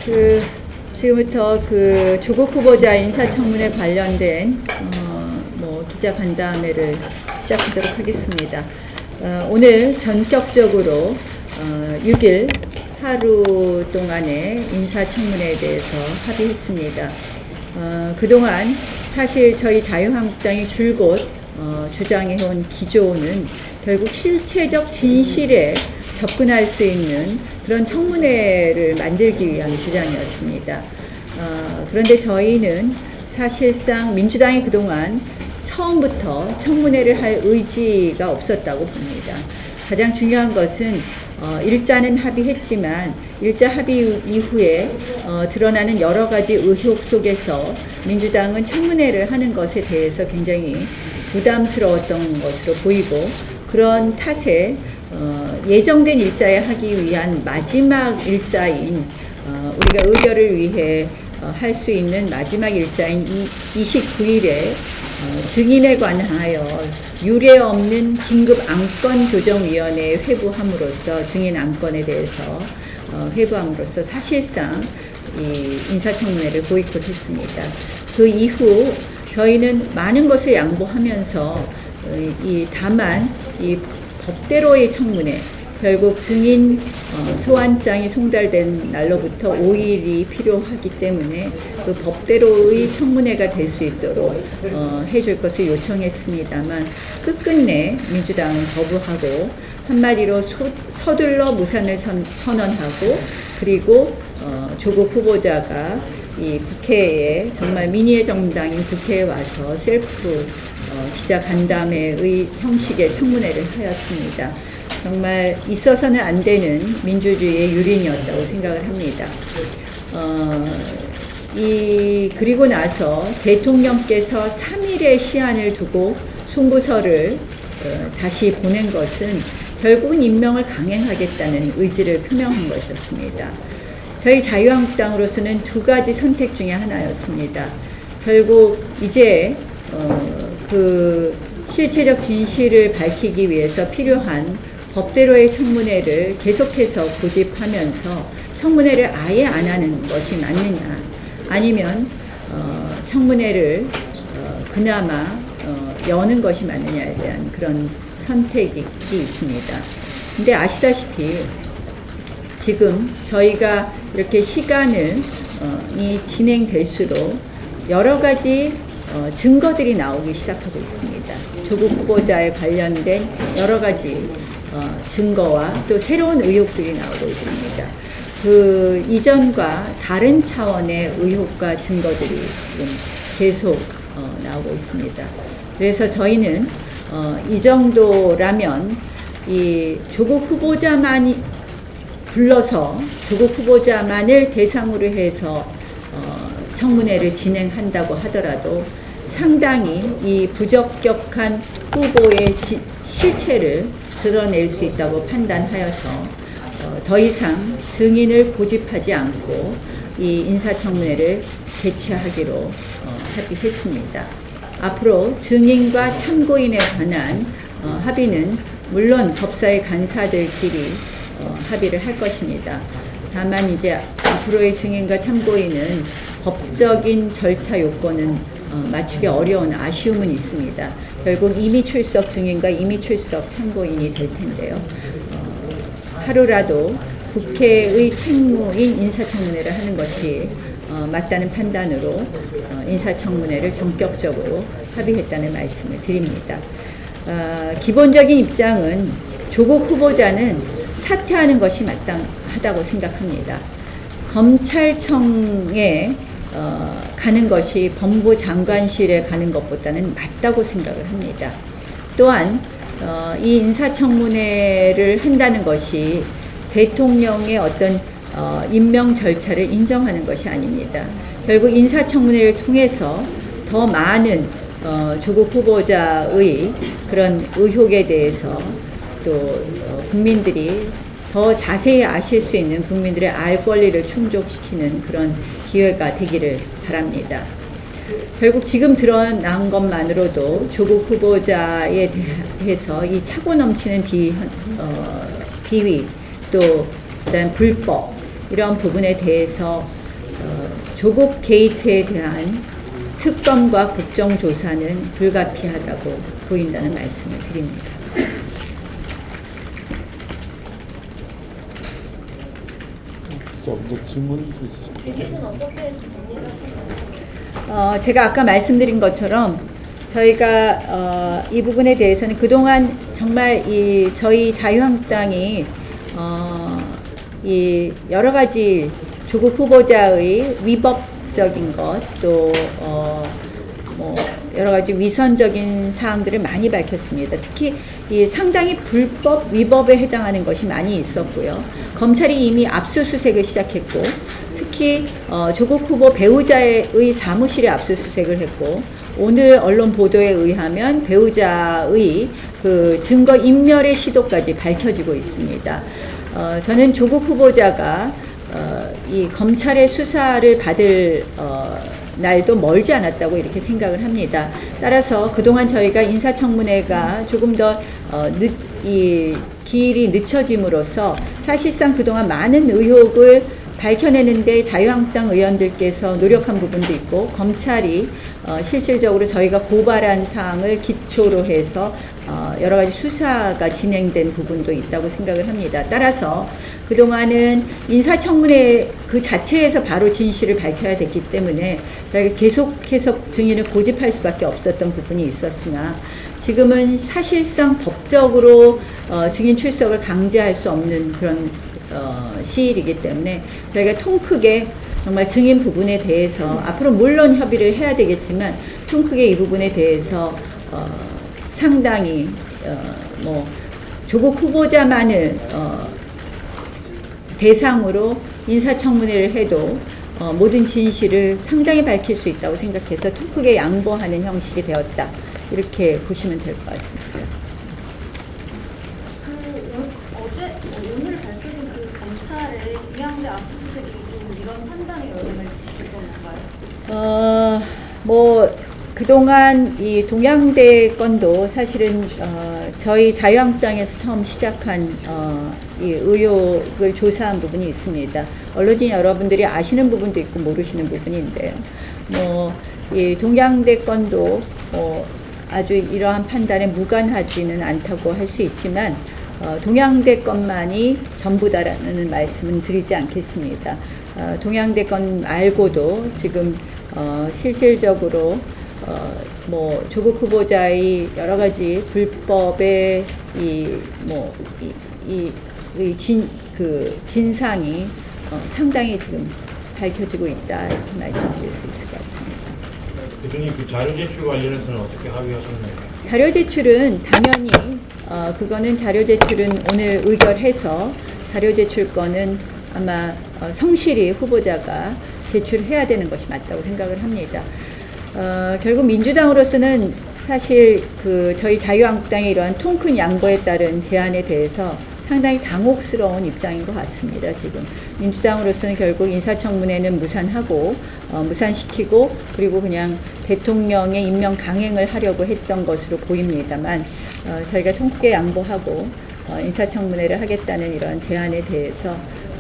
지금부터 조국 후보자 인사청문회 관련된 기자 간담회를 시작하도록 하겠습니다. 오늘 전격적으로 6일 하루 동안의 인사청문회에 대해서 합의했습니다. 그동안 사실 저희 자유한국당이 줄곧 주장해온 기조는 결국 실체적 진실에 접근할 수 있는 그런 청문회를 만들기 위한 주장이었습니다. 그런데 저희는 사실상 민주당이 그동안 처음부터 청문회를 할 의지가 없었다고 봅니다. 가장 중요한 것은 일자는 합의했지만 일자 합의 이후에 드러나는 여러 가지 의혹 속에서 민주당은 청문회를 하는 것에 대해서 굉장히 부담스러웠던 것으로 보이고, 그런 탓에 예정된 일자에 하기 위한 마지막 일자인 우리가 의결을 위해 할 수 있는 마지막 일자인 29일에 증인에 관하여 유례 없는 긴급 안건조정위원회에 회부함으로써 증인 안건에 대해서 회부함으로써 사실상 이 인사청문회를 보이콧했습니다. 그 이후 저희는 많은 것을 양보하면서 다만 이 법대로의 청문회, 결국 증인 소환장이 송달된 날로부터 5일이 필요하기 때문에 그 법대로의 청문회가 될 수 있도록 해줄 것을 요청했습니다만 끝끝내 민주당은 거부하고 한마디로 서둘러 무산을 선언하고, 그리고 조국 후보자가 이 국회에 정말 민의의 정당인 국회에 와서 셀프 기자 간담회의 형식의 청문회를 하였습니다. 정말 있어서는 안 되는 민주주의의 유린이었다고 생각을 합니다. 그리고 나서 대통령께서 3일의 시한을 두고 송구서를 다시 보낸 것은 결국은 임명을 강행하겠다는 의지를 표명한 것이었습니다. 저희 자유한국당으로서는 두 가지 선택 중에 하나였습니다. 결국 이제 실체적 진실을 밝히기 위해서 필요한 법대로의 청문회를 계속해서 고집하면서 청문회를 아예 안 하는 것이 맞느냐, 아니면 청문회를 그나마 여는 것이 맞느냐에 대한 그런 선택이 있습니다. 근데 아시다시피 지금 저희가 이렇게 시간이 진행될수록 여러 가지 증거들이 나오기 시작하고 있습니다. 조국 후보자에 관련된 여러 가지 증거와 또 새로운 의혹들이 나오고 있습니다. 그 이전과 다른 차원의 의혹과 증거들이 지금 계속 나오고 있습니다. 그래서 저희는 이 정도라면 이 조국 후보자만이 불러서 조국 후보자만을 대상으로 해서 청문회를 진행한다고 하더라도 상당히 이 부적격한 후보의 실체를 드러낼 수 있다고 판단하여서 더 이상 증인을 고집하지 않고 이 인사청문회를 개최하기로 합의했습니다. 앞으로 증인과 참고인에 관한 합의는 물론 법사위 간사들끼리 합의를 할 것입니다. 다만 이제 앞으로의 증인과 참고인은 법적인 절차 요건은 맞추기 어려운 아쉬움은 있습니다. 결국 임의 출석 증인과 임의 출석 참고인이 될 텐데요. 하루라도 국회의 책무인 인사청문회를 하는 것이 맞다는 판단으로 인사청문회를 전격적으로 합의했다는 말씀을 드립니다. 기본적인 입장은 조국 후보자는 사퇴하는 것이 마땅하다고 생각합니다. 검찰청에 가는 것이 법무부 장관실에 가는 것보다는 맞다고 생각을 합니다. 또한 이 인사청문회를 한다는 것이 대통령의 어떤 임명 절차를 인정하는 것이 아닙니다. 결국 인사청문회를 통해서 더 많은 조국 후보자의 그런 의혹에 대해서 또 국민들이 더 자세히 아실 수 있는 국민들의 알 권리를 충족시키는 그런 기회가 되기를 바랍니다. 결국 지금 드러난 것만으로도 조국 후보자에 대해서 이 차고 넘치는 비위, 또 그다음 불법, 이런 부분에 대해서 조국 게이트에 대한 특검과 국정조사는 불가피하다고 보인다는 말씀을 드립니다. 질문은 어떻게 정리하시나요? 제가 아까 말씀드린 것처럼 저희가 이 부분에 대해서는 그동안 정말 저희 자유한국당이 이 여러 가지 조국 후보자의 위법적인 것, 또 뭐 여러 가지 위선적인 사항들을 많이 밝혔습니다. 특히 이 상당히 불법, 위법에 해당하는 것이 많이 있었고요. 검찰이 이미 압수수색을 시작했고, 특히 조국 후보 배우자의 사무실에 압수수색을 했고, 오늘 언론 보도에 의하면 배우자의 그 증거 인멸의 시도까지 밝혀지고 있습니다. 저는 조국 후보자가 이 검찰의 수사를 받을 날도 멀지 않았다고 이렇게 생각을 합니다. 따라서 그동안 저희가 인사청문회가 조금 더 이 길이 늦춰짐으로써 사실상 그동안 많은 의혹을 밝혀내는데 자유한국당 의원들께서 노력한 부분도 있고, 검찰이 실질적으로 저희가 고발한 사항을 기초로 해서 여러 가지 수사가 진행된 부분도 있다고 생각을 합니다. 따라서 그동안은 인사청문회 그 자체에서 바로 진실을 밝혀야 됐기 때문에 저희가 계속해서 증인을 고집할 수밖에 없었던 부분이 있었으나, 지금은 사실상 법적으로 증인 출석을 강제할 수 없는 그런 시일이기 때문에 저희가 통 크게 정말 증인 부분에 대해서 앞으로 물론 협의를 해야 되겠지만 통 크게 이 부분에 대해서 상당히 뭐 조국 후보자만을 대상으로 인사청문회를 해도 모든 진실을 상당히 밝힐 수 있다고 생각해서 통 크게 양보하는 형식이 되었다, 이렇게 보시면 될 것 같습니다. 어제 오늘 밝혀진 그 검찰의 동양대 압수수색이 좀 이런 판단에 영향을 미치던 건가요? 뭐 그동안 이 동양대 건도 사실은 저희 자유한국당에서 처음 시작한 이 의혹을 조사한 부분이 있습니다. 언론인 여러분들이 아시는 부분도 있고 모르시는 부분인데요. 뭐 이 동양대 건도 아주 이러한 판단에 무관하지는 않다고 할 수 있지만 동양대 건만이 전부다라는 말씀은 드리지 않겠습니다. 동양대 건 말고도 지금 실질적으로 뭐 조국 후보자의 여러 가지 불법의 진상이 상당히 지금 밝혀지고 있다, 이렇게 말씀드릴 수 있을 것 같습니다. 대표님, 그 자료 제출 관련해서는 어떻게 합의하셨나요? 자료 제출은 당연히 그거는 자료 제출은 오늘 의결해서 자료 제출 건은 아마 성실히 후보자가 제출해야 되는 것이 맞다고 생각을 합니다. 결국 민주당으로서는 사실 저희 자유한국당의 이러한 통 큰 양보에 따른 제안에 대해서 상당히 당혹스러운 입장인 것 같습니다. 지금 민주당으로서는 결국 인사청문회는 무산하고 무산시키고 그리고 그냥 대통령의 임명 강행을 하려고 했던 것으로 보입니다만, 저희가 통 크게 양보하고 인사청문회를 하겠다는 이런 제안에 대해서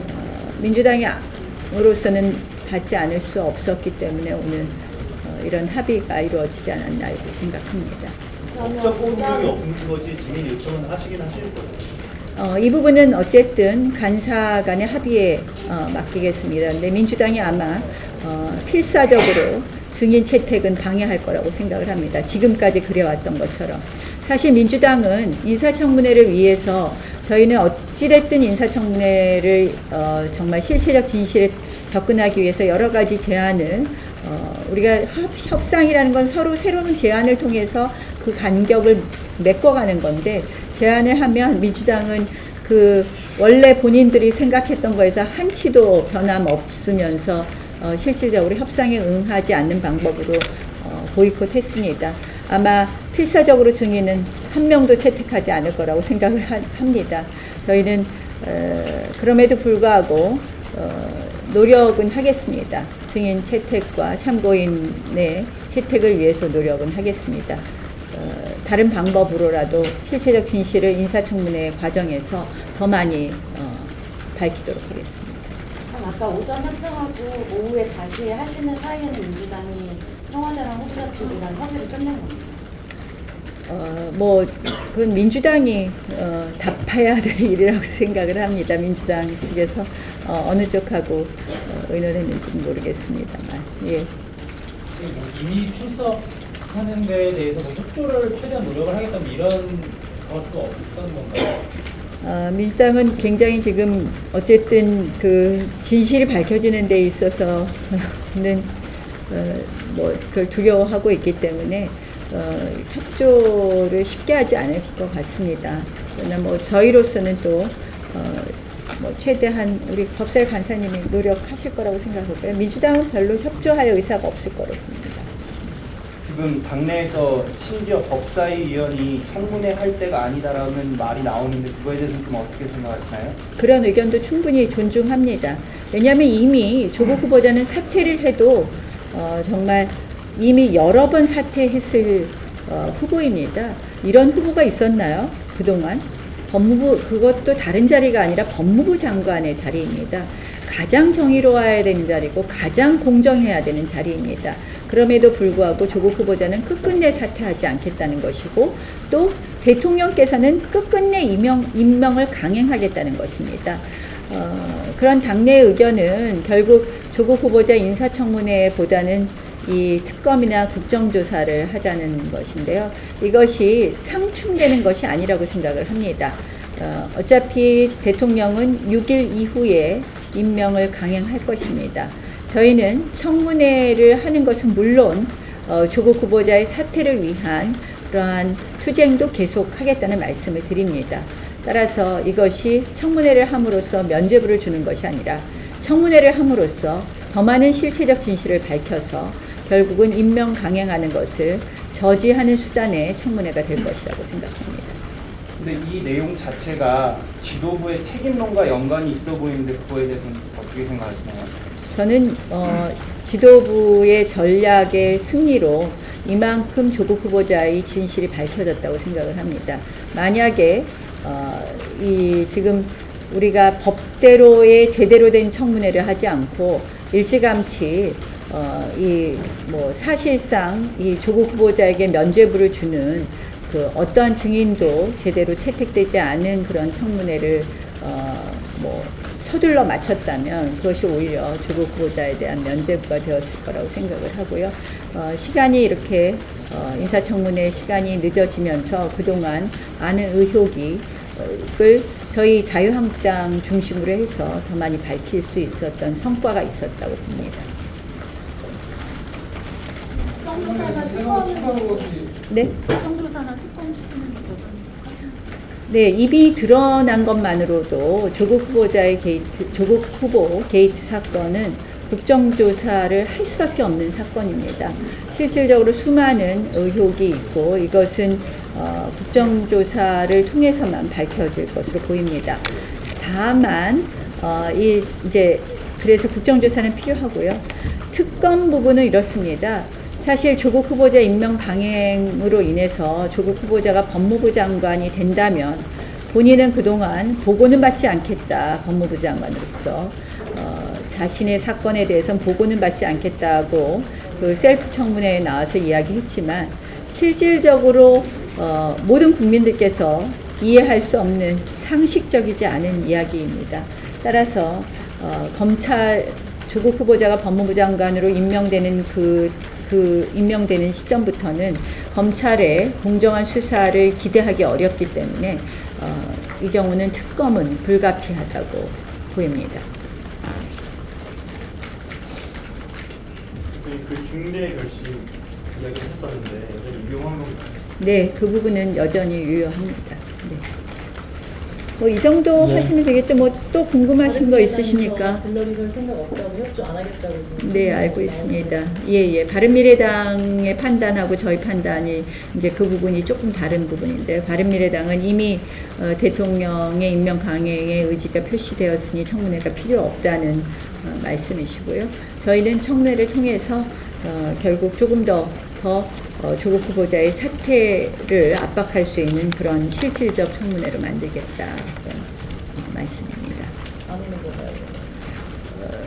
민주당으로서는 받지 않을 수 없었기 때문에 오늘 이런 합의가 이루어지지 않았나 이렇게 생각합니다. 법적 공격이 없는 거지 증인 요청은 하시긴 하실 거예요. 이 부분은 어쨌든 간사 간의 합의에 맡기겠습니다. 근데 민주당이 아마 필사적으로 증인 채택은 방해할 거라고 생각을 합니다. 지금까지 그래왔던 것처럼. 사실 민주당은 인사청문회를 위해서 저희는 어찌됐든 인사청문회를 정말 실체적 진실에 접근하기 위해서 여러 가지 제안을 우리가 협상이라는 건 서로 새로운 제안을 통해서 그 간격을 메꿔가는 건데, 제안을 하면 민주당은 원래 본인들이 생각했던 거에서 한치도 변함없으면서 실질적으로 협상에 응하지 않는 방법으로 보이콧했습니다. 아마 필사적으로 증인은 한 명도 채택하지 않을 거라고 생각을 합니다. 저희는 그럼에도 불구하고 노력은 하겠습니다. 증인 채택과 참고인의 채택을 위해서 노력은 하겠습니다. 다른 방법으로라도 실체적 진실을 인사청문회 과정에서 더 많이 밝히도록 하겠습니다. 아까 오전 협상하고 오후에 다시 하시는 사이에는 민주당이 청와대랑 후보자 측이랑 협의를 끝낸 겁니다. 뭐 그건 민주당이 답해야 될 일이라고 생각을 합니다. 민주당 측에서 어느 쪽하고 의논했는지는 모르겠습니다만, 예. 이미 출석하는 데에 대해서 뭐 협조를 최대한 노력을 하겠다 뭐 이런 것도 없었던 건가요? 민주당은 굉장히 지금 어쨌든 그 진실이 밝혀지는 데 있어서는 뭐 그걸 두려워하고 있기 때문에 협조를 쉽게 하지 않을 것 같습니다. 그러나 뭐 저희로서는 또 뭐 최대한 우리 법사위 간사님이 노력하실 거라고 생각하고요. 민주당은 별로 협조할 의사가 없을 거라고 봅니다. 지금 당내에서 심지어 법사위원이 청문회 할 때가 아니다라는 말이 나오는데 그거에 대해서는 좀 어떻게 생각하시나요? 그런 의견도 충분히 존중합니다. 왜냐하면 이미 조국 후보자는 사퇴를 해도 정말 이미 여러 번 사퇴했을 후보입니다. 이런 후보가 있었나요? 그동안? 법무부, 그것도 다른 자리가 아니라 법무부 장관의 자리입니다. 가장 정의로워야 되는 자리고 가장 공정해야 되는 자리입니다. 그럼에도 불구하고 조국 후보자는 끝끝내 사퇴하지 않겠다는 것이고 또 대통령께서는 끝끝내 임명을 강행하겠다는 것입니다. 그런 당내의 의견은 결국 조국 후보자 인사청문회보다는 이 특검이나 국정조사를 하자는 것인데요. 이것이 상충되는 것이 아니라고 생각을 합니다. 어차피 대통령은 6일 이후에 임명을 강행할 것입니다. 저희는 청문회를 하는 것은 물론 조국 후보자의 사퇴를 위한 그러한 투쟁도 계속하겠다는 말씀을 드립니다. 따라서 이것이 청문회를 함으로써 면죄부를 주는 것이 아니라 청문회를 함으로써 더 많은 실체적 진실을 밝혀서 결국은 임명 강행하는 것을 저지하는 수단의 청문회가 될 것이라고 생각합니다. 근데 이 내용 자체가 지도부의 책임론과 연관이 있어 보이는데 그거에 대해서는 어떻게 생각하시나요? 저는 지도부의 전략의 승리로 이만큼 조국 후보자의 진실이 밝혀졌다고 생각을 합니다. 만약에 이 지금 우리가 법대로의 제대로 된 청문회를 하지 않고 일찌감치 이 뭐 사실상 이 조국 후보자에게 면죄부를 주는 그 어떠한 증인도 제대로 채택되지 않은 그런 청문회를 뭐 서둘러 마쳤다면 그것이 오히려 조국 후보자에 대한 면죄부가 되었을 거라고 생각을 하고요. 시간이 이렇게 인사청문회 시간이 늦어지면서 그동안 많은 의혹을 저희 자유한국당 중심으로 해서 더 많이 밝힐 수 있었던 성과가 있었다고 봅니다. 네? 국정조사나 특검 추진은 여전히 네, 이미 드러난 것만으로도 조국 후보자의 조국 후보 게이트 사건은 국정조사를 할 수밖에 없는 사건입니다. 실질적으로 수많은 의혹이 있고 이것은 국정조사를 통해서만 밝혀질 것으로 보입니다. 다만 이제 그래서 국정조사는 필요하고요. 특검 부분은 이렇습니다. 사실 조국 후보자 임명 강행으로 인해서 조국 후보자가 법무부 장관이 된다면 본인은 그동안 보고는 받지 않겠다. 법무부 장관으로서 자신의 사건에 대해서는 보고는 받지 않겠다고 그 셀프 청문회에 나와서 이야기했지만 실질적으로 모든 국민들께서 이해할 수 없는 상식적이지 않은 이야기입니다. 따라서 조국 후보자가 법무부 장관으로 임명되는 임명되는 시점부터는 검찰의 공정한 수사를 기대하기 어렵기 때문에 이 경우는 특검은 불가피하다고 보입니다. 그 중대 결심 이야기 했었는데 여전히 유효한 건가요? 네, 그 부분은 여전히 유효합니다. 네. 뭐 이 정도 하시면 되겠죠. 뭐 또 궁금하신 거 있으십니까? 불러리는 생각 없다고 협조 안 하겠다고 지금. 네, 알고 있습니다. 예. 바른미래당의 판단하고 저희 판단이 이제 그 부분이 조금 다른 부분인데, 바른미래당은 이미 대통령의 임명 강행의 의지가 표시되었으니 청문회가 필요 없다는 말씀이시고요. 저희는 청문회를 통해서 결국 조금 더 조국 후보자의 사퇴를 압박할 수 있는 그런 실질적 청문회로 만들겠다 말씀입니다. 안 오는 건가요?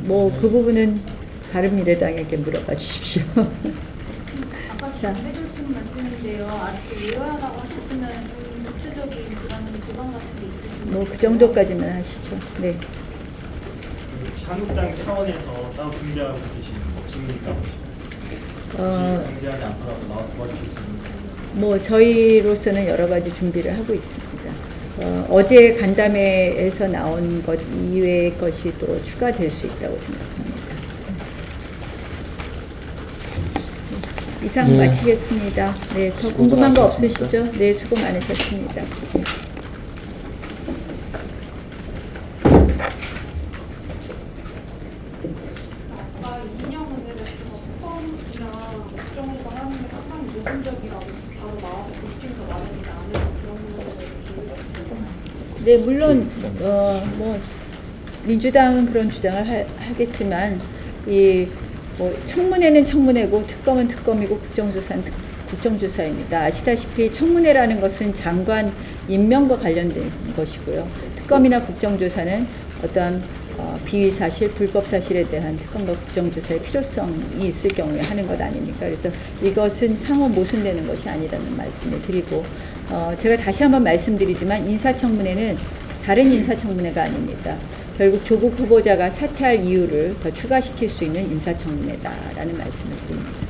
뭐 그 부분은 바른미래당에게 물어봐 주십시오. 아까 자. 지금 해주신 말씀인데요. 아직 의아하다고 하셨으면 좀 구체적인 기반 같은 게 있으신가요? 뭐 그 정도까지만 하시죠. 네. 한국당 차원에서 따로 준비하고 계신 증인이니까 강제하지 않더라도 나와 도와주실 수 있는 뭐 저희로서는 여러 가지 준비를 하고 있습니다. 어제 간담회에서 나온 것 이외의 것이 또 추가될 수 있다고 생각합니다. 이상 마치겠습니다. 네, 더 궁금한 거 없으시죠? 네, 수고 많으셨습니다. 네. 아까 이인영 의원께서 펌이나 국정에서 하는 게 항상 모순적이라고 바로 나와서 국정에서 말하지 않으면 그런 부분에 대해서 네, 물론 뭐 민주당은 그런 주장을 하겠지만 이 뭐 청문회는 청문회고 특검은 특검이고 국정조사는 국정조사입니다. 아시다시피 청문회라는 것은 장관 임명과 관련된 것이고요. 특검이나 국정조사는 어떤 비위 사실, 불법 사실에 대한 특검과 국정조사의 필요성이 있을 경우에 하는 것 아닙니까? 그래서 이것은 상호 모순되는 것이 아니라는 말씀을 드리고 제가 다시 한번 말씀드리지만 인사청문회는 다른 인사청문회가 아닙니다. 결국 조국 후보자가 사퇴할 이유를 더 추가시킬 수 있는 인사청문회다라는 말씀을 드립니다.